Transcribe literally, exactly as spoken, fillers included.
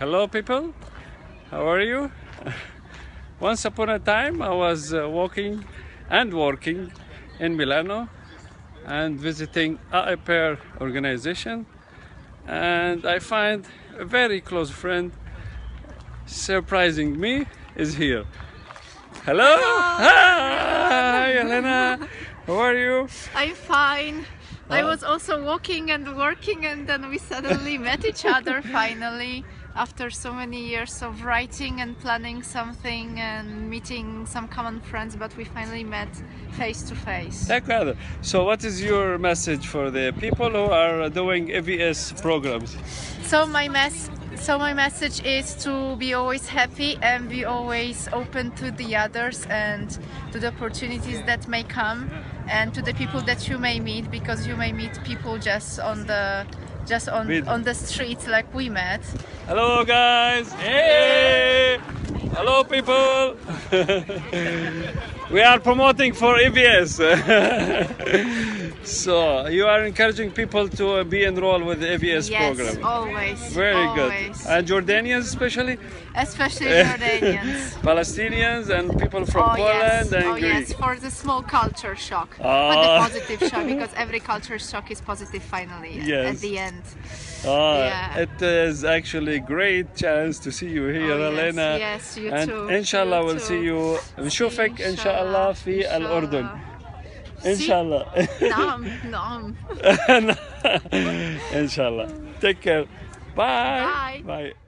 Hello people, how are you? Once upon a time I was uh, walking and working in Milano and visiting A I Pair organization, and I find a very close friend surprising me is here. Hello! Hi Elena! How are you? I'm fine. I Uh, was also walking and working, and then we suddenly met each other finally after so many years of writing and planning something and meeting some common friends, but we finally met face to face. D'accord. So what is your message for the people who are doing A V S programs? So my mess so my message is to be always happy and be always open to the others and to the opportunities that may come and to the people that you may meet, because you may meet people just on the just on With- on the streets like we met. Hello guys! Hey! Hello people! We are promoting for A V S. So you are encouraging people to be enrolled with the A V S Yes, program. always. Very always. good. And Jordanians especially? Especially Jordanians. Palestinians and people from Oh Poland yes, and oh Greece. yes, for the small culture shock, but Ah. the positive shock, because every culture shock is positive finally Yes. at the end. Ah, Yeah. It is actually a great chance to see you here, Oh, yes, Elena. yes, you and too, inshallah you we'll too. see you نشوفك ان شاء الله في الأردن ان See? شاء الله. Naam, naam. ان شاء الله. Take care. Bye. Bye. Bye.